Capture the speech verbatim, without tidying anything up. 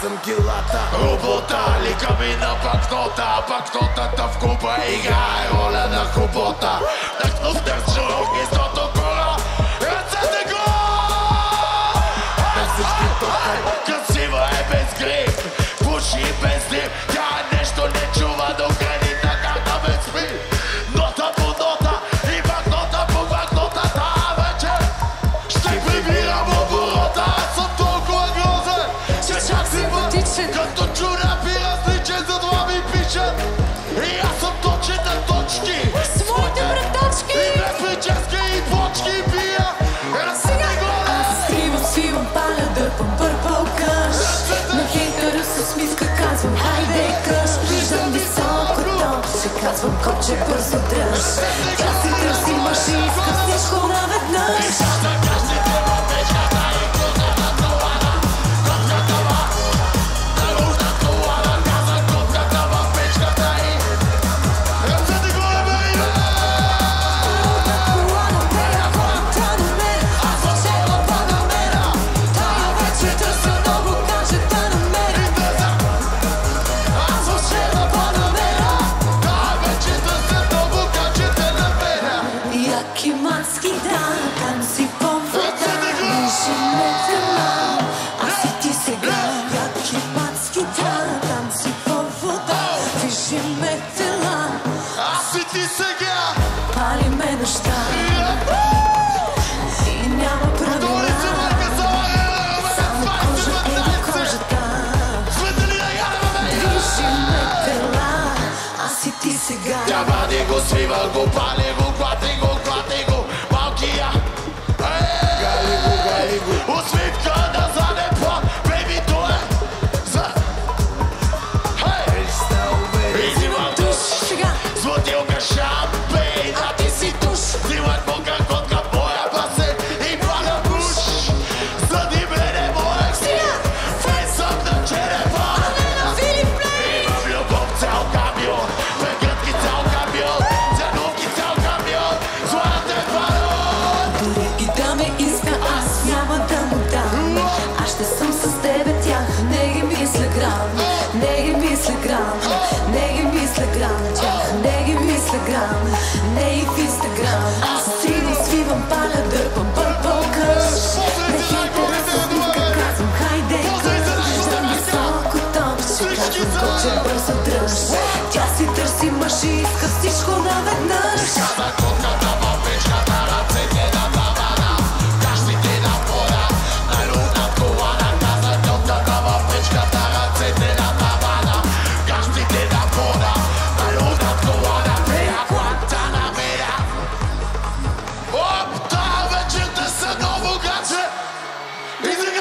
съм килата. Робота, лика ми на банкнота, банкнотата в клуба играе роля на хубота. Такнув дърчу огнистото гора, ръцете го! Без всички тока. Красива е без грим, пуши без дим, тя е нещо не чува до гранита, какта без спи. Нота по нота и банкнота по банкнота, тая вечер ще прибирам оборота. Аз съм толкова грозен, че чак симпатичен, като чу рапи различен, затова ми пишат. И аз съм точен на точки, своите братачки и без прическа и почки бия. Ръцете горе! Аз сривам, свивам, паля, дърпам пърпъл къш. На хейтъра с усмивка казвам хайде къш. Виждам високо топче, казвам копче бързо дръж. Тя си търси мъж и иска всичко наведнъж. Свива го, пали го, клати го, клати го, малкия. Гали го, гали го. Усмивка на заден план, бейби, то е за... Хей! Изимам душ, златилка шампейн, а ти си туш. Взимат мока котка, моя басен и пада буш. Зади мене моя ексия, фен съм на черепа. Имам любов цял камион, прегръдки цял камион. Ще съм с тебе тях, не ги мисля грам, не ги мисля грам, не ги мисля грам тях, не ги мисля грам, не и в инстаграм. Аз сривам, свивам, паля, дърпам пърпъл къш. Не хейтера с усмивка казвам хайде къш. Виждам високо топче, казвам копче бързо дръж. Тя си търси мъж и иска всичко наведнъж. Каза котката в печката, ръцете на тавана, кашните на пода, на луна колана. Каза котката в печката, ръцете на тавана, кашните на пода, на луна колана. Бея кланта на мене. Оп, тая вечер те са много гаче. И